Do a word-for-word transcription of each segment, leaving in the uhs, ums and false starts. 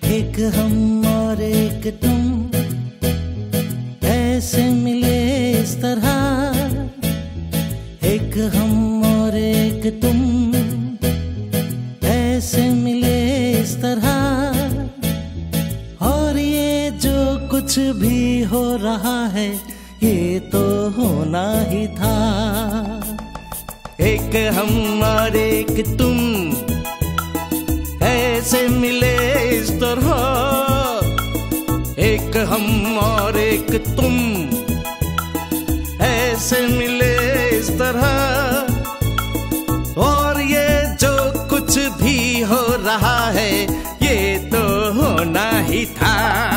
एक हम और एक तुम ऐसे मिले इस तरह, एक हम और एक तुम ऐसे मिले इस तरह, और ये जो कुछ भी हो रहा है ये तो होना ही था। एक हम और एक तुम ऐसे मिले इस तरह, एक हम और एक तुम ऐसे मिले इस तरह, और ये जो कुछ भी हो रहा है ये तो होना ही था।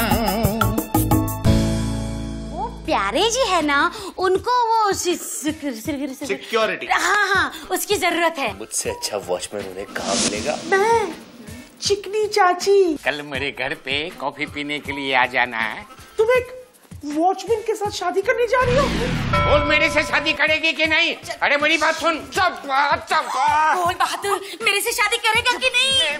वो प्यारे जी है ना, उनको वो सिक्योरिटी, हाँ हाँ उसकी जरूरत है। मुझसे अच्छा वॉचमैन उन्हें कहाँ मिलेगा? मैं चिकनी चाची, कल मेरे घर पे कॉफी पीने के लिए आ जाना है। तुम एक वॉचमैन के साथ शादी करने जा रही हो? बोल मेरे से शादी करेगी कि नहीं? अरे मेरी बात सुन। बोल बहादुर, मेरे से शादी करेगा कि नहीं?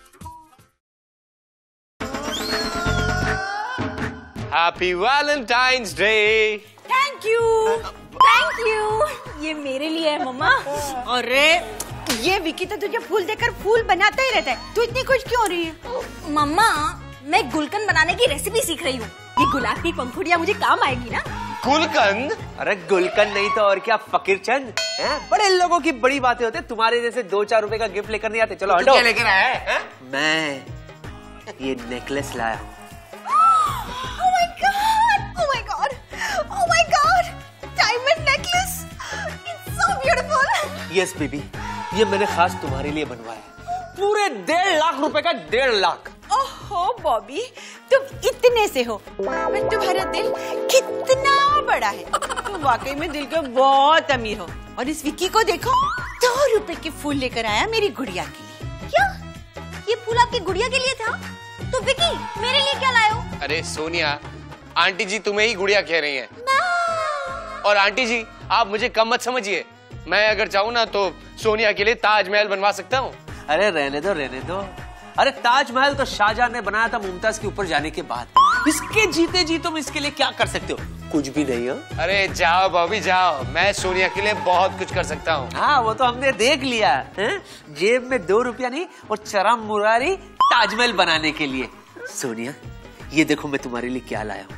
Happy Valentine's day. Thank you thank you. ये मेरे लिए है मम्मा। अरे ये विकी तो तुझे फूल देकर फूल बनाता ही रहता है, तू इतनी खुश क्यों हो रही है? मम्मा मैं गुलकंद बनाने की रेसिपी सीख रही हूँ, ये गुलाब की पंखुड़ियाँ मुझे काम आएगी ना। गुलकंद? अरे गुलकंद नहीं तो और क्या, फकीरचंद हैं? बड़े लोगों की बड़ी बातें होती है, तुम्हारे जैसे दो चार रुपए का गिफ्ट लेकर नहीं आते। चलो हटो। क्या लेकर आया है? मैं ये नेकलेस लाया हूँ। Oh my God! Oh my God! Oh my God! Diamond necklace! It's so beautiful! Yes baby, ये मैंने खास तुम्हारे लिए बनवाया है। पूरे डेढ़ लाख रुपए का, डेढ़ लाख। ओहो बॉबी, तुम इतने से हो, पर तुम्हारा दिल कितना बड़ा है। तुम वाकई में दिल के बहुत अमीर हो। और इस विकी को देखो, दो रुपए के फूल लेकर आया मेरी गुड़िया के लिए। क्या ये फूल आपकी गुड़िया के लिए था? तो विकी मेरे लिए क्या लाए हो? अरे सोनिया, आंटी जी तुम्हें ही गुड़िया कह रही हैं। और आंटी जी आप मुझे कम मत समझिए, मैं अगर चाहूँ ना तो सोनिया के लिए ताजमहल बनवा सकता हूँ। अरे रहने दो रहने दो, अरे ताजमहल तो शाहजहां ने बनाया था मुमताज के ऊपर जाने के बाद, इसके जीते जी तुम इसके लिए क्या कर सकते हो? कुछ भी नहीं हो। अरे जाओ बॉबी जाओ, मैं सोनिया के लिए बहुत कुछ कर सकता हूँ। हाँ वो तो हमने देख लिया है, जेब में दो रुपया नहीं और चरम मुरारी ताजमहल बनाने के लिए। सोनिया ये देखो मैं तुम्हारे लिए क्या लाया हूँ।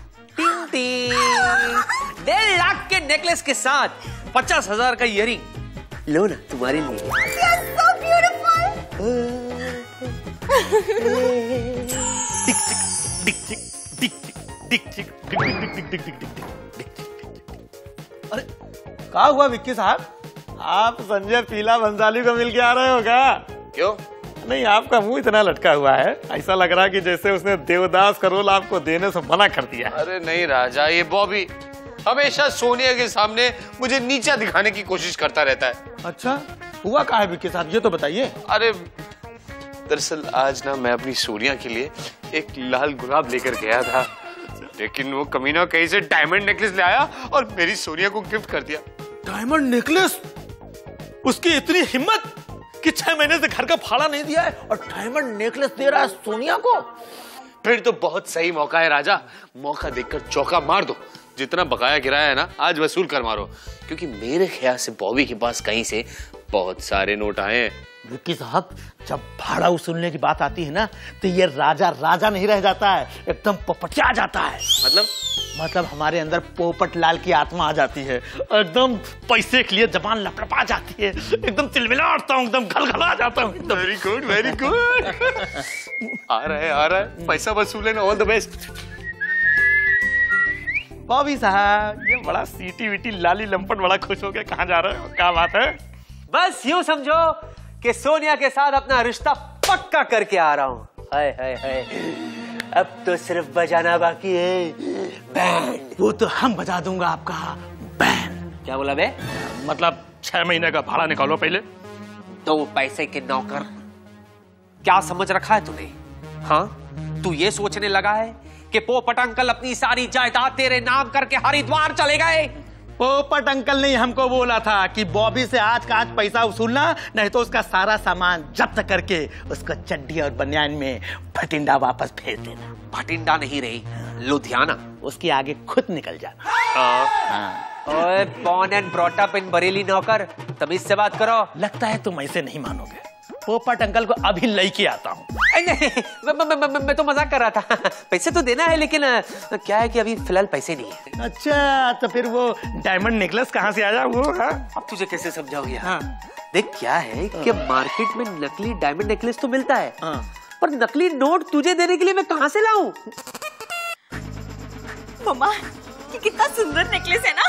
डेढ़ लाख के नेकलेस के साथ पचास हजार का इयरिंग, लो ना तुम्हारे लिए। अरे क्या हुआ विक्की साहब, आप संजय पीला बंसाली को मिल के आ रहे हो क्या? क्यों? नहीं आपका मुंह इतना लटका हुआ है, ऐसा लग रहा है कि जैसे उसने देवदास का रोल आपको देने से मना कर दिया। अरे नहीं राजा, ये बॉबी हमेशा सोनिया के सामने मुझे नीचा दिखाने की कोशिश करता रहता है। अच्छा हुआ क्या है विक्की साहब, ये तो बताइए। अरे दरअसल आज ना मैं अपनी सोनिया के लिए एक लाल गुलाब लेकर गया था, लेकिन वो कमीना कहीं से डायमंड नेकलेस ले आया और मेरी सोनिया को गिफ्ट कर दिया। Diamond necklace? उसकी इतनी हिम्मत कि छह महीने से घर का भाड़ा नहीं दिया है और डायमंड नेकलेस दे रहा है सोनिया को? फिर तो बहुत सही मौका है राजा, मौका देखकर चौका मार दो। जितना बकाया किराया है ना आज वसूल कर मारो, क्योंकि मेरे ख्याल से बॉबी के पास कहीं से बहुत सारे नोट आए हैं। विक्की साहब जब भाड़ा वसूलने की बात आती है ना तो ये राजा राजा नहीं रह जाता है, एकदम पोपटिया जाता है। मतलब? मतलब हमारे अंदर पोपट लाल की आत्मा आ जाती है, एकदम पैसे के लिए जबान लपलपा जाती है, एकदम चिलमिला उठता हूँ, एकदम घलघला जाता हूँ। Very good very good. आ रहा है आ रहा है पैसा वसूले ना, ऑल द बेस्ट। बॉबी साहब ये बड़ा सीटी वीटी लाली लंपट बड़ा खुश हो गया, कहाँ जा रहे हो, क्या बात है? बस यूं समझो कि सोनिया के साथ अपना रिश्ता पक्का करके आ रहा हूँ। हाय हाय हाय, अब तो सिर्फ बजाना बाकी है बैंड। वो तो हम बजा दूंगा आपका बैंड। क्या बोला बे? मतलब छह महीने का भाड़ा निकालो पहले। तो वो पैसे के नौकर, क्या समझ रखा है तूने? हाँ तू ये सोचने लगा है कि पोपट अंकल अपनी सारी जायदाद तेरे नाम करके हरिद्वार चले गए? पोपट अंकल ने हमको बोला था कि बॉबी से आज का आज पैसा वसूलना, नहीं तो उसका सारा सामान जब्त करके उसको चड्डी और बनियान में भटिंडा वापस भेज देना। भटिंडा नहीं रही, लुधियाना। उसके आगे खुद निकल जाना। हाँ। ओए, born and brought up in Bareilly नौकर, तमीज से बात करो। लगता है तुम ऐसे नहीं मानोगे। पोपट अंकल को अभी लेके आता हूँ। नहीं, मैं, मैं, मैं, मैं तो मजाक कर रहा था। पैसे तो देना है, लेकिन क्या है कि अभी फिलहाल पैसे नहीं है। अच्छा, तो फिर वो डायमंड नेकलेस कहाँ से आया वो? हाँ? अब तुझे कैसे समझाऊं यार? हाँ। देख, क्या है कि मार्केट में नकली डायमंड नेकलेस तो मिलता है, हाँ। पर नकली नोट तुझे देने के लिए मैं कहाँ से लाऊं? मम्मा, ये कितना सुंदर नेकलेस है ना।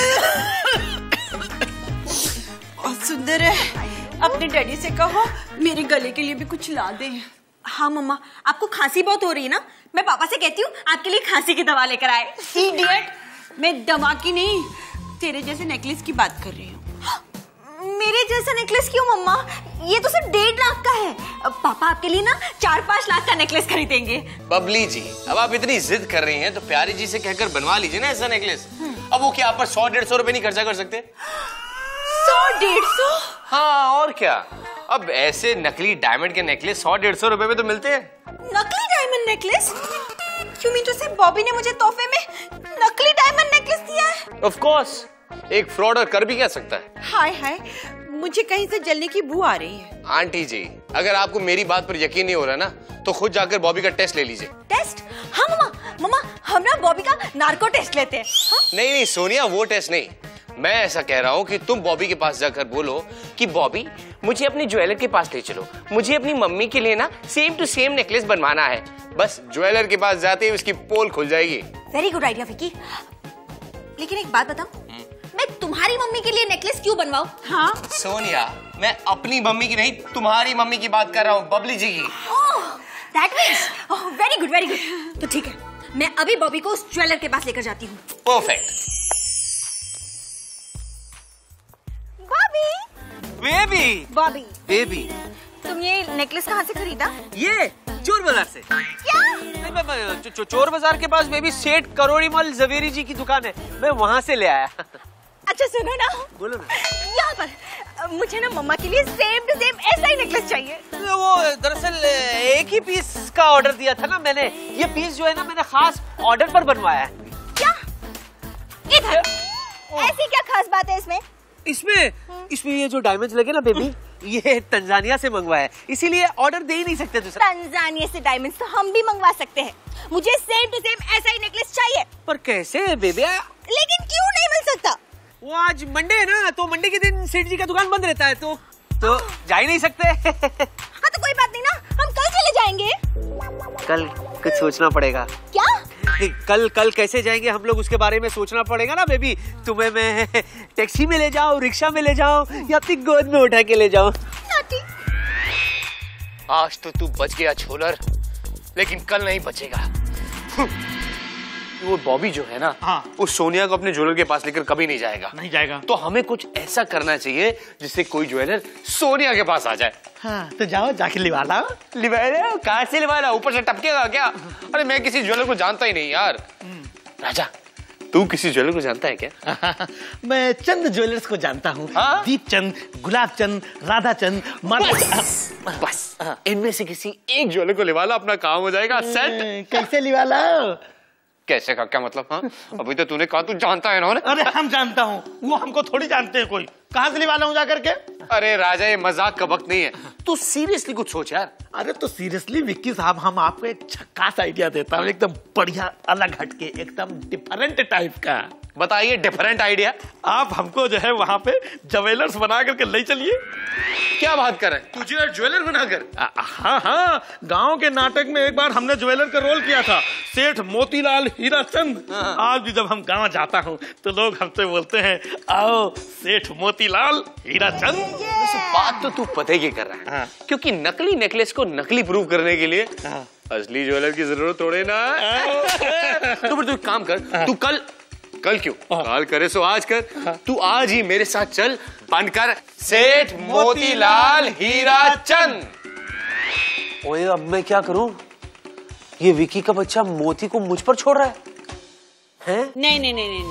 बहुत सुंदर है। अपने डैडी से कहो मेरे गले के लिए भी कुछ ला दे। हाँ मम्मा, आपको खांसी बहुत हो रही है ना, मैं पापा से कहती हूँ आपके लिए खांसी की दवा लेकर आए। इडियट, मैं दवा की नहीं, तेरे जैसे नेकलेस की बात कर रही हूँ। मेरे जैसा नेकलेस क्यों मम्मा? ये तो सिर्फ डेढ़ लाख का है। पापा आपके लिए ना चार पाँच लाख का नेकलेस खरीदेंगे। बबली जी, अब आप इतनी जिद कर रही हैं तो प्यारी जी से कहकर बनवा लीजिए ना ऐसा नेकलेस। अब वो क्या आप पर सौ डेढ़ सौ रुपए नहीं खर्चा कर सकते? सौ डेढ़ सौ? हाँ, और क्या। अब ऐसे नकली डायमंड के नेकलेस सौ डेढ़ सौ रुपए में तो मिलते हैं। नकली डायमंड नेकलेस? क्यों मीन टू से बॉबी ने मुझे तोहफे में नकली डायमंड नेकलेस दिया है? ऑफ कोर्स, एक फ्रॉड कर भी क्या सकता है। हाय हाय, मुझे कहीं से जलने की बू आ रही है। आंटी जी, अगर आपको मेरी बात पर यकीन नहीं हो रहा ना, तो खुद जाकर बॉबी का टेस्ट ले लीजिए। टेस्ट? हाँ मम्मा, मम्मा हम ना बॉबी का नार्को टेस्ट लेते हैं। हाँ? नहीं नहीं सोनिया, वो टेस्ट नहीं। मैं ऐसा कह रहा हूँ कि तुम बॉबी के पास जाकर बोलो कि बॉबी, मुझे अपनी ज्वेलर के पास ले चलो, मुझे अपनी मम्मी के लिए ना सेम टू सेम नेकलेस बनवाना है। बस ज्वेलर के पास जाते ही उसकी पोल खुल जाएगी। Very good idea Vicky. लेकिन एक बात बताऊं, मैं तुम्हारी मम्मी के लिए नेकलेस क्यों बनवाऊं? हाँ सोनिया, मैं अपनी मम्मी की नहीं, तुम्हारी मम्मी की बात कर रहा हूँ, बबली जी की। That means very good very good. तो ठीक है, मैं अभी बॉबी को उस ज्वेलर के पास लेकर जाती हूँ। Perfect. Bobby baby Bobby baby तुम ये नेकलेस कहाँ से खरीदा? ये चोर बाजार से। क्या? नहीं, मैं, मैं, चो, चो, चोर बाजार के पास बेबी सेठ करोड़ीमल जवेरी जी की दुकान है, मैं वहाँ से ले आया। अच्छा सुनो ना, बोलो ना। यहाँ पर मुझे ना मम्मा के लिए सेम टू सेम ऐसा ही नेकलेस चाहिए। वो दरअसल एक ही पीस का ऑर्डर दिया था ना मैंने, ये पीस जो है ना मैंने खास ऑर्डर पर बनवाया है। क्या? इधर ऐसी क्या खास बात है इसमें? इसमें इसमें ये जो डायमंड्स लगे ना बेबी, ये तंजानिया से मंगवाया है, इसीलिए ऑर्डर दे ही नहीं सकते दूसरा। तंजानिया से डायमंड्स तो हम भी मंगवा सकते हैं। मुझे सेम टू सेम ऐसा ही नेकलेस चाहिए। पर कैसे बेबी? लेकिन क्यों नहीं मिल सकता? वो आज मंडे है ना, तो मंडे के दिन सेठ जी का दुकान बंद रहता है, तो तो जा ही नहीं सकते। हाँ तो कोई बात नहीं ना, हम कल चले जाएंगे। कल कुछ सोचना पड़ेगा। क्या? कल कल कैसे जाएंगे हम लोग, उसके बारे में सोचना पड़ेगा ना बेबी। तुम्हें मैं टैक्सी में ले जाऊं, रिक्शा में ले जाऊं, या अपनी गोद में उठा के ले जाऊं? आज तो तू बच गया छोलर, लेकिन कल नहीं बचेगा। वो बॉबी जो है ना, हाँ। उस सोनिया को अपने ज्वेलर के पास लेकर कभी नहीं जाएगा। नहीं जाएगा। तो हमें कुछ ऐसा करना चाहिए जिससे कोई ज्वेलर सोनिया के पास आ जाए। हाँ, तो जाओ जाके लिवा लाओ। लिवा लाओ? कहाँ से लिवा लाओ? ऊपर से टपकेगा क्या? अरे मैं किसी ज्वेलर को जानता ही नहीं यार। राजा, तू किसी ज्वेलर को जानता है क्या? मैं चंद ज्वेलर्स को जानता हूँ। हाँ? दीप चंद, गुलाब चंद, राधा चंद, बस, बस इनमें से किसी एक ज्वेलर को लिवा ला, अपना काम हो जाएगा सेट। कैसे लिवा लाओ? कैसे का क्या मतलब? हाँ, अभी तो तूने कहा तू जानता है ना। अरे हम जानता हूँ, वो हमको थोड़ी जानते हैं कोई। कहाँ से लिवा लाऊं जा करके? अरे राजा, ये मजाक का वक्त नहीं है, तू सीरियसली कुछ सोच यार। अरे तो सीरियसली विक्की साहब, हम आपको एक झक्कास आइडिया देता हूँ, एकदम बढ़िया, अलग हटके, एकदम डिफरेंट टाइप का। बताइए डिफरेंट आइडिया। आप हमको जो है वहाँ पे ज्वेलर्स बना करके ले चलिए। क्या बात कर रहे हैं? तुझे ज्वेलर बनाकर? हाँ हाँ, गांव के नाटक में एक बार हमने ज्वेलर का रोल किया था, सेठ मोतीलाल हीराचंद। आज भी जब हम गांव जाता हूँ तो लोग हमसे बोलते हैं, आओ सेठ मोतीलाल हीराचंद। बात तो तू पते की कर रहा है। हाँ। क्योंकि नकली नेकलेस को नकली प्रूव करने के लिए हाँ। असली ज्वेलर की जरूरत थोड़े ना। तो फिर तू एक काम कर, हाँ। तू कल कल क्यों कल करे सो आज कर। हाँ। तू आज ही मेरे साथ चल, बनकर सेठ मोतीलाल हीराचंद। ओए अब मैं क्या करूं? ये विकी का बच्चा मोती को मुझ पर छोड़ रहा है, हैं? नहीं नहीं नहीं नहीं नहीं,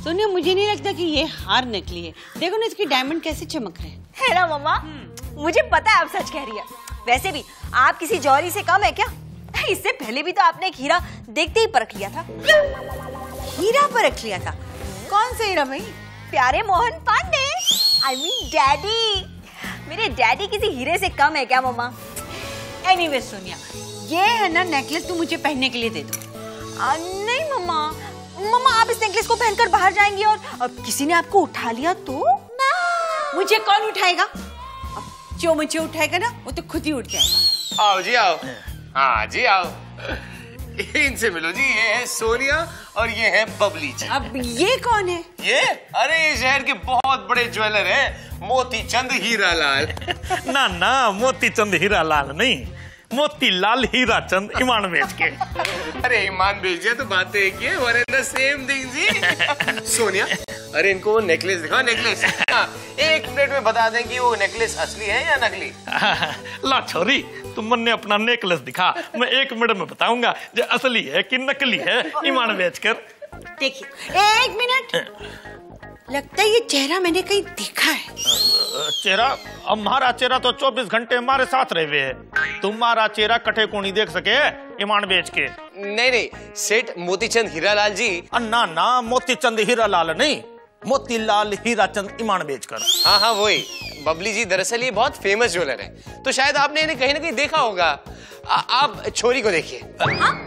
सोनिया मुझे नहीं लगता कि ये हार नकली है। देखो ना इसकी डायमंड कैसे चमक रहे हैं। है ना मम्मा, मुझे पता है आप सच कह रही है। वैसे भी आप किसी जौहरी से कम है क्या? इससे पहले भी तो आपने एक हीरा देखते ही परख लिया था। हीरा परख लिया था? कौन सा हीरा भाई? Pyare Mohan Pandey, I mean daddy. मेरे डैडी किसी हीरे से कम है क्या मम्मा? एनीवे सोनिया, ये है ना नेकलेस, तू मुझे पहनने के लिए दे दो। आ, नहीं मम्मा, मम्मा आप इस नेकलेस को पहनकर बाहर जाएंगी और अब किसी ने आपको उठा लिया तो? मुझे कौन उठाएगा? अब जो मुझे उठाएगा ना वो तो खुद ही उठ जाएगा। आओ जी आओ। हाँ जी आओ, इनसे मिलो जी। ये है सोनिया और ये है बबली जी। अब ये कौन है? ये अरे ये शहर के बहुत बड़े ज्वेलर हैं, मोती चंद हीरा लाल। ना ना, मोती चंद हीरा लाल नहीं, मोती लाल हीरा चंद ईमान बेच के। अरे ईमान बेच दिया तो बातें एक ही है, one and the same thing जी। सोनिया, अरे इनको वो नेकलेस दिखाओ, नेकलेस। हाँ, एक मिनट में बता दें कि वो नेकलेस असली है या नकली। ला छोरी, तुम मन्ने अपना नेकलेस दिखा, मैं एक मिनट में बताऊंगा जो असली है कि नकली है ईमान बेचकर। देखिए एक मिनट, लगता है ये चेहरा मैंने कहीं देखा है। चेहरा? हमारा चेहरा तो चौबीस घंटे हमारे साथ रहे हुए है, तुम्हारा चेहरा कटे को नहीं देख सके ईमान बेच के। नहीं नहीं, सेठ मोतीचंद हीरालाल जी। ना ना, मोतीचंद हीरा लाल नहीं, मोतीलाल हीरा चंद ईमान बेचकर। हाँ हाँ वही। बबली जी दरअसल ये बहुत फेमस ज्वेलर है, तो शायद आपने इन्हें कहीं ना कहीं देखा होगा। आ, आप छोरी को देखिए।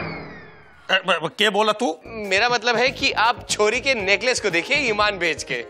क्या बोला तू? मेरा मतलब है कि आप छोरी के नेकलेस को देखिए ईमान बेच के।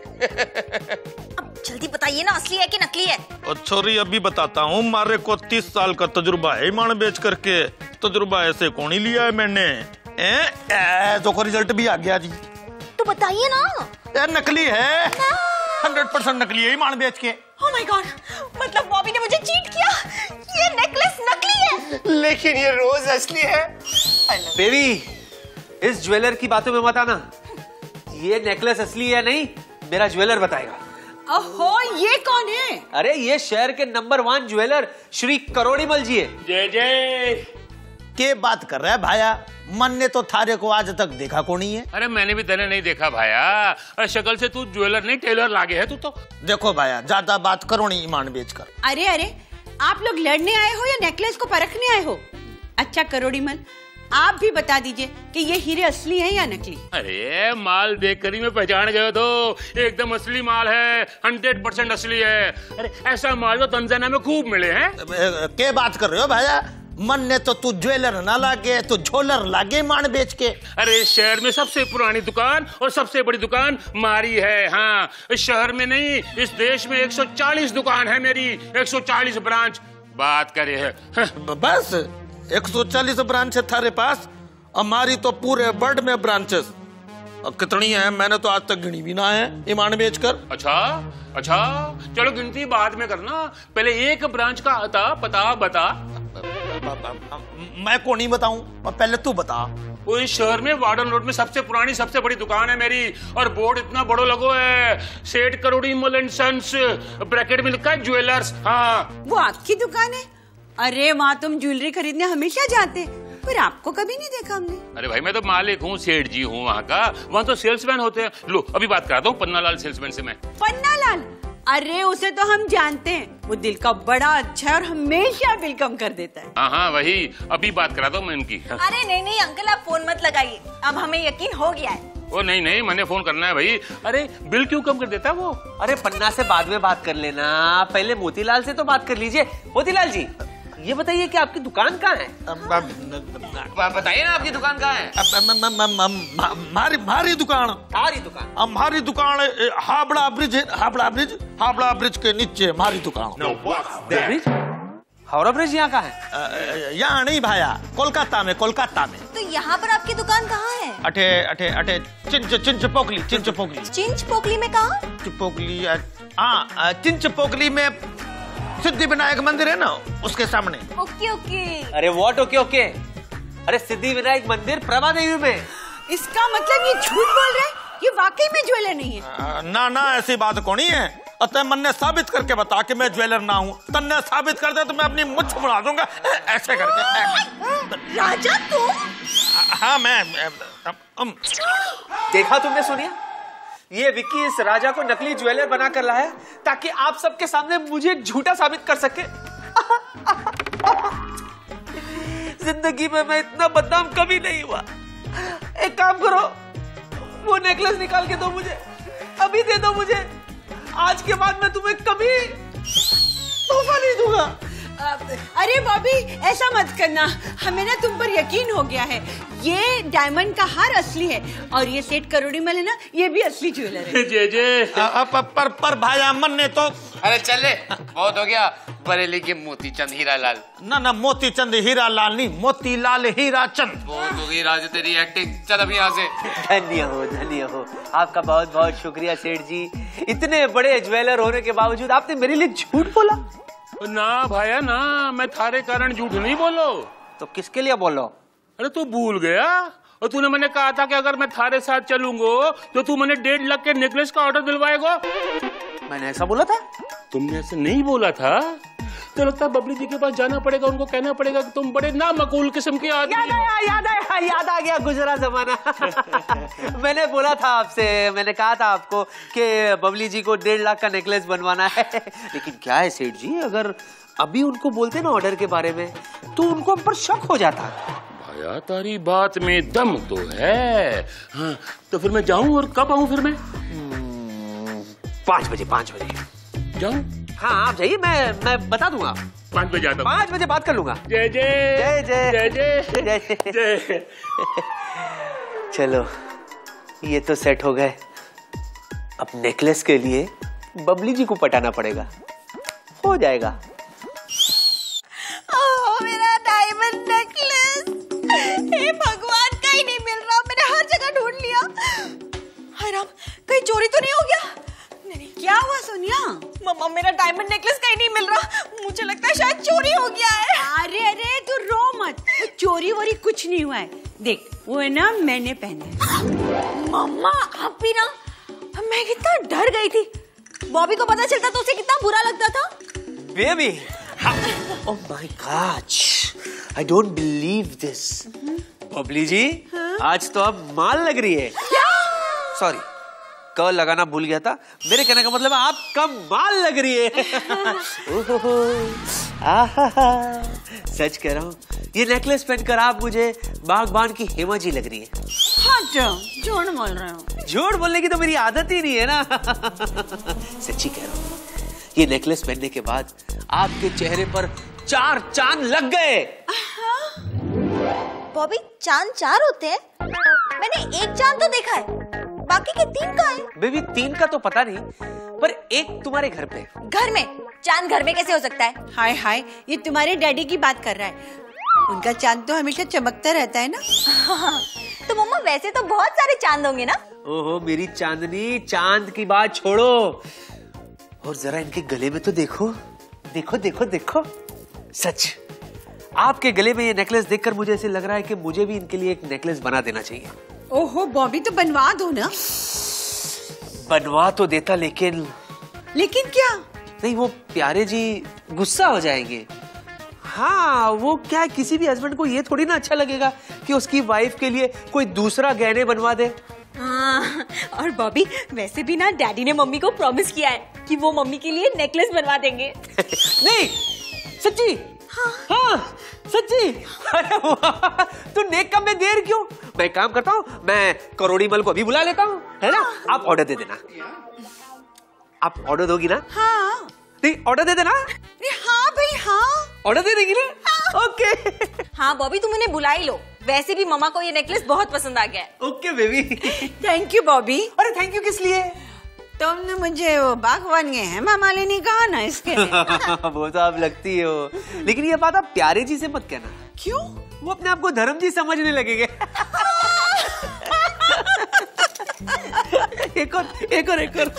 अब जल्दी बताइए ना, असली है कि नकली है? और छोरी अभी बताता हूँ, मारे को तीस साल का तजुर्बा है ईमान बेच करके। तजुर्बा ऐसे कौन ही लिया है मैंने। ए, ए, तो को रिजल्ट भी आ गया जी। तो बताइए ना। ए, नकली है, हंड्रेड परसेंट नकली है ईमान बेच के। Oh my God, मतलब बॉबी ने मुझे चीट किया। ये नेकलेस नकली है। लेकिन ये रोज असली है। बेबी, इस ज्वेलर की बातों में मत आना। ये नेकलेस असली है नहीं, मेरा ज्वेलर बताएगा। ओहो, ये कौन है? अरे ये शहर के number one jeweller Shri Karorimal ji है। जय जय। के बात कर रहा है भाया? मन ने तो थारे को आज तक देखा को नहीं है। अरे मैंने भी तेने नहीं देखा भाया। अरे शक्ल से तू ज्वेलर नहीं टेलर लागे है तू तो। देखो भाया, ज्यादा बात करो नहीं ईमान बेचकर। अरे अरे, आप लोग लड़ने आए हो या नेकलेस को परखने आए हो? अच्छा करोड़ीमल, आप भी बता दीजिए कि ये हीरे असली हैं या नकली? अरे माल देख कर ही मैं पहचान गया तो एकदम असली माल है, हंड्रेड परसेंट असली है। अरे ऐसा माल तो तंजानिया में खूब मिले हैं। के बात कर रहे हो भाया? मन ने तो तू ज्वेलर ना लागे, तू झोलर लागे ईमान बेच के। अरे शहर में सबसे पुरानी दुकान और सबसे बड़ी दुकान मारी है। हाँ, इस शहर में नहीं, इस देश में एक सौ चालीस दुकान है मेरी, एक सौ चालीस ब्रांच। बात करे है। बस एक सौ चालीस ब्रांच है थारे पास, हमारी तो पूरे वर्ल्ड में ब्रांचेस। अब कितनी है मैंने तो आज तक गिनी भी ना है ईमान बेचकर। अच्छा अच्छा, चलो गिनती बाद में करना, पहले एक ब्रांच का अता पता बता। मैं को नहीं बताऊं, और पहले तू बता। वो इस शहर में वार्डन रोड में सबसे पुरानी सबसे बड़ी दुकान है मेरी, और बोर्ड इतना बड़ो लगो है, सेठ करोड़ीमल एंड सन्स, ब्रैकेट में लिखा है ज्वेलर्स। हाँ, वो आपकी दुकान है? अरे वहाँ तुम ज्वेलरी खरीदने हमेशा जाते, पर आपको कभी नहीं देखा हमने। अरे भाई मैं तो मालिक हूँ, सेठ जी हूँ वहाँ का, वहाँ तो सेल्समैन होते हैं। लो अभी बात कराता हूँ पन्नालाल सेल्समैन से मैं। पन्नालाल? अरे उसे तो हम जानते हैं, वो दिल का बड़ा अच्छा है और हमेशा बिल कम कर देता है। हाँ हाँ वही, अभी बात कराता हूँ मैं उनकी। अरे नहीं नहीं अंकल, आप फोन मत लगाइए, अब हमें यकीन हो गया है। वो नहीं नहीं, मैंने फोन करना है भाई। अरे बिल क्यों कम कर देता वो? अरे पन्ना से बाद में बात कर लेना, पहले मोतीलाल से तो बात कर लीजिए। मोतीलाल जी, ये बताइए कि आपकी दुकान कहाँ है? बताइए ना आपकी दुकान कहाँ है? मारी मारी दुकान हमारी दुकान हमारी दुकान हावड़ा ब्रिज है, हावड़ा ब्रिज, हावड़ा ब्रिज के नीचे हमारी दुकान। ब्रिज? हावड़ा ब्रिज यहाँ का है? यहाँ नहीं भाया, कोलकाता में, कोलकाता में। तो यहाँ पर आपकी दुकान कहाँ है? अठे अठे अठे चिंच चिंच पोकली, चिंच पोकली। चिंच पोकली में कहाँ? पोकली, हाँ चिंच पोकली में सिद्धि विनायक मंदिर है ना, उसके सामने। Okay okay. अरे व्हाट ओके ओके? अरे सिद्धि विनायक मंदिर प्रभा देवी में। इसका मतलब ये झूठ बोल रहे हैं, ये वाकई में ज्वेलर नहीं है। आ, ना ना ऐसी बात कौन है। अतः मन ने साबित करके बता कि मैं ज्वेलर ना हूँ, तन्ने साबित कर दे तो मैं अपनी मुझ बना दूंगा ऐसे करके। राजा तुम? हाँ मैं। देखा तुमने सोनिया, ये विक्की इस राजा को नकली ज्वेलर बनाकर लाया ताकि आप सबके सामने मुझे झूठा साबित कर सके। जिंदगी में मैं इतना बदनाम कभी नहीं हुआ। एक काम करो, वो नेकलेस निकाल के दो मुझे, अभी दे दो मुझे। आज के बाद मैं तुम्हें कभी तोहफा नहीं दूंगा। अरे बॉबी ऐसा मत करना, हमें ना तुम पर यकीन हो गया है। ये डायमंड का हार असली है और ये सेठ करोड़ीमल है ना, ये भी असली ज्वेलर है। जे जे पर पर, पर भाई अमन ने तो अरे चले, बहुत हो गया। बरेली के मोतीचंद हीरा लाल। ना ना मोतीचंद हीरा लाल नहीं, मोतीलाल हीरा चंद। बहुत हो गई राज तेरी एक्टिंग, चल अब यहाँ से। धन्य हो, धन्य हो, आपका बहुत बहुत शुक्रिया सेठ जी। इतने बड़े ज्वेलर होने के बावजूद आपने मेरे लिए झूठ बोला। ना भाया ना, मैं थारे कारण झूठ नहीं बोलो। तो किसके लिए बोलो? अरे तू भूल गया, और तूने मैंने कहा था कि अगर मैं थारे साथ चलूंगा तो तू मैंने डेढ़ लाख के नेकलेस का ऑर्डर दिलवाएगा। मैंने ऐसा बोला था? तुमने ऐसे नहीं बोला था? तो लगता है बबली जी के पास जाना पड़ेगा, उनको कहना पड़ेगा कि तुम बड़े नामकूल किस्म के आदमी। याद आया, याद आया, याद आ गया गुजरा जमाना। मैंने बोला था आपसे, मैंने कहा था आपको कि बबली जी को डेढ़ लाख का नेकलेस बनवाना है। लेकिन क्या है सेठ जी, अगर अभी उनको बोलते ना ऑर्डर के बारे में तो उनको हम पर शक हो जाता। भाया तारी बात में दम तो है। हाँ, तो फिर मैं जाऊं, और कब आऊं फिर मैं? पाँच बजे पाँच बजे जाऊं? हाँ आप जाइए, मैं मैं बता दूंगा। पाँच बजे आता हूं। पाँच बजे बात कर लूंगा। जय जय जय जय जय जय जय। चलो ये तो सेट हो गए। अब नेकलेस के लिए बबली जी को पटाना पड़ेगा, हो जाएगा। ओह मेरा डायमंड नेकलेस, हे भगवान, कहीं नहीं मिल रहा। मैंने हर जगह ढूंढ लिया। हाय राम, कहीं चोरी तो नहीं हो गया? नहीं, क्या हुआ सोनिया? मम्मा मेरा डायमंड नेकलेस कहीं नहीं मिल रहा। मुझे लगता है शायद चोरी हो गया है। अरे अरे तू रो मत, चोरी वोरी कुछ नहीं हुआ है। देख वो है ना, मैंने पहना है। मम्मा आप भी ना, मैं कितना डर गई थी। बॉबी को पता चलता तो उसे कितना बुरा लगता था। Baby, oh my God, I don't believe this. Babli ji, आज तो आप माल लग रही है। सॉरी, क लगाना भूल गया था। मेरे कहने का मतलब आप कम माल लग रही है। ओहो, आहा, सच कह रहा हूँ, ये नेकलेस पहनकर आप मुझे बागबान की हेमा जी लग रही है। हाँ झूठ बोल रहे हो। झूठ बोलने की तो मेरी आदत ही नहीं है ना। सच्ची कह रहा हूँ, ये नेकलेस पहनने के बाद आपके चेहरे पर चार चांद लग गए। बॉबी चांद चार होते हैं? मैंने एक चांद तो देखा है, बाकी के तीन कहाँ हैं? बेबी तीन का तो पता नहीं, पर एक तुम्हारे घर पे। घर में? चांद घर में कैसे हो सकता है? हाय हाय, ये तुम्हारे डैडी की बात कर रहा है। उनका चांद तो हमेशा चमकता रहता है ना। तो मम्मा वैसे तो बहुत सारे चांद होंगे ना? ओहो मेरी चांदनी, चांद की बात छोड़ो और जरा इनके गले में तो देखो, देखो देखो देखो। सच, आपके गले में ये नेकलेस देखकर मुझे ऐसे लग रहा है कि मुझे भी इनके लिए एक नेकलेस बना देना चाहिए। ओहो बॉबी, तो बनवा दो ना। बनवा तो देता, लेकिन लेकिन क्या? नहीं, वो प्यारे जी गुस्सा हो जाएंगे। हाँ, वो क्या है, किसी भी हस्बैंड को ये थोड़ी ना अच्छा लगेगा कि उसकी वाइफ के लिए कोई दूसरा गहने बनवा दे। हाँ, और बॉबी वैसे भी ना डैडी ने मम्मी को प्रॉमिस किया है कि वो मम्मी के लिए नेकलेस बनवा देंगे। नहीं सच्ची? हाँ, हाँ सच्ची? अरे वाह, तू नेक काम में देर क्यों? मैं काम करता हूँ, मैं करोड़ीमल को अभी बुला लेता हूँ, है ना? आप ऑर्डर दे देना। आप ऑर्डर दोगी ना? हाँ। नहीं, ऑर्डर दे देना। हाँ भाई हाँ। ऑर्डर दे देगी ना? हाँ। ओके। हाँ बॉबी, तुम उन्हें बुला ही लो। वैसे भी मम्मा को ये नेकलेस बहुत पसंद आ गया है। Okay baby. Thank you Bobby. अरे थैंक यू किस लिए? तुमने मुझे वो बागवान के हेमा मालिनी कहा ना, इसके वो तो आप लगती हो, लेकिन ये बात आप प्यारे जी से मत कहना। क्यों? वो अपने आप को धर्म जी समझने लगेंगे। एक और एक और एक और।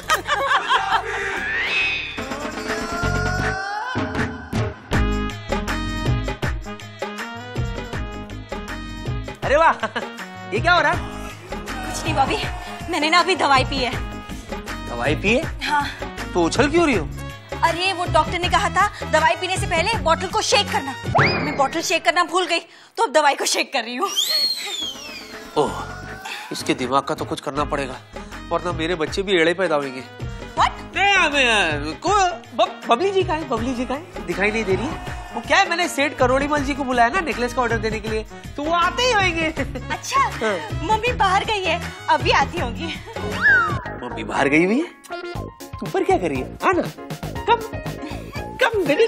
अरे वाह, ये क्या हो रहा है? कुछ नहीं बॉबी, मैंने ना अभी दवाई पी है। दवाई पिए? हाँ। तो उछल क्यों रही हो? अरे वो डॉक्टर ने कहा था दवाई पीने से पहले बॉटल को शेक करना। मैं बॉटल शेक करना भूल गई, तो अब दवाई को शेक कर रही हूँ। ओह, इसके दिमाग का तो कुछ करना पड़ेगा। और ना मेरे बच्चे भी एड़े पैदा होंगे। What? नहीं, को बब, बबली जी का है, बबली जी का है, दिखाई नहीं दे रही है। वो क्या है, मैंने सेठ करोड़ीमल जी को बुलाया ना नेकलेस का ऑर्डर देने के लिए, तो वो आते ही होंगे। अच्छा, मम्मी बाहर गई है, अभी आती होंगी। मम्मी बाहर गई हुई है, ऊपर क्या करिए? आना, कम कम बेबी।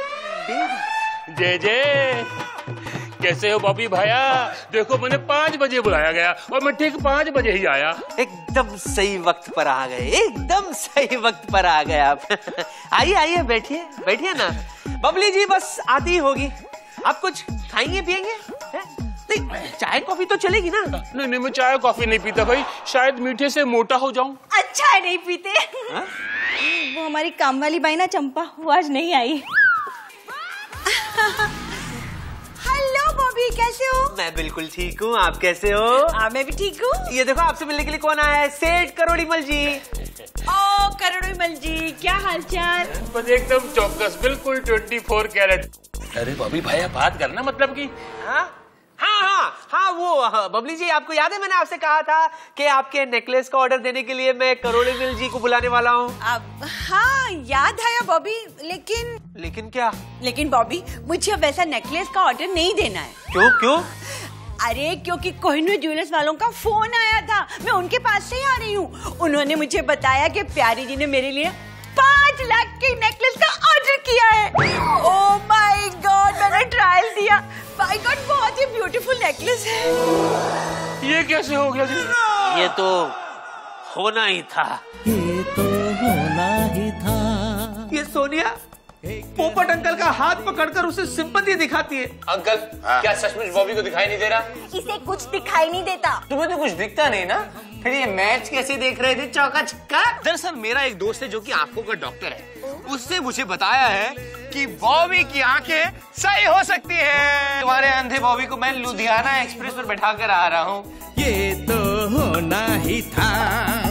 जय जय, कैसे हो बॉबी भैया? देखो मैंने पाँच बजे बुलाया गया और मैं ठीक पाँच बजे ही आया। एकदम सही वक्त पर आ गए, एकदम सही वक्त पर आ गए आप। आइए आइए, बैठिए बैठिए ना। बबली जी बस आती होगी। आप कुछ खाएंगे पिएंगे? नहीं, चाय कॉफी तो चलेगी ना? नहीं नहीं, मैं चाय कॉफी नहीं पीता भाई, शायद मीठे से मोटा हो जाऊं। अच्छा है नहीं पीते। हा? वो हमारी काम वाली बाई ना चंपा, वो आज नहीं आई। हेलो बॉबी, कैसे हो? मैं बिल्कुल ठीक हूँ, आप कैसे हो? आ, मैं भी ठीक हूँ। ये देखो आपसे मिलने के लिए कौन आया है, सेठ करोड़ीमल जी। ओ करोड़ीमल जी, क्या हालचाल? बस एकदम चौकस, बिल्कुल ट्वेंटी फोर कैरेट। अरे बॉबी भैया बात करना, मतलब कि हाँ हाँ हाँ हाँ वो हाँ, बबली जी आपको याद है मैंने आपसे कहा था कि आपके नेकलेस का ऑर्डर देने के लिए मैं करोड़ीमल जी को बुलाने वाला हूँ। हाँ याद है बॉबी, लेकिन लेकिन क्या? लेकिन बॉबी मुझे अब वैसा नेकलेस का ऑर्डर नहीं देना है। क्यों क्यों? अरे क्योंकि कोहिनूर ज्वेलर्स वालों का फोन आया था, मैं उनके पास से ही आ रही हूँ। उन्होंने मुझे बताया कि प्यारी जी ने मेरे लिए पाँच लाख के नेकलेस का ऑर्डर किया है। ओह माय गॉड, मैंने ट्रायल दिया, माय गॉड बहुत ही ब्यूटीफुल नेकलेस है। ये कैसे हो गया जी? ये तो होना ही था, ये तो होना ही था। ये सोनिया पोपट अंकल का हाथ पकड़कर उसे सिंपैथी दिखाती है। अंकल क्या सचमुच बॉबी को दिखाई नहीं दे रहा? इसे कुछ दिखाई नहीं देता। तुम्हें तो कुछ दिखता नहीं ना, फिर ये मैच कैसे देख रहे थे चौका छक्का? दरअसल मेरा एक दोस्त है जो कि आंखों का डॉक्टर है, उससे मुझे बताया है कि बॉबी की आंखें सही हो सकती है। तुम्हारे अंधे बॉबी को मैं लुधियाना एक्सप्रेस पर बैठा कर आ रहा हूँ। ये तो होना ही था।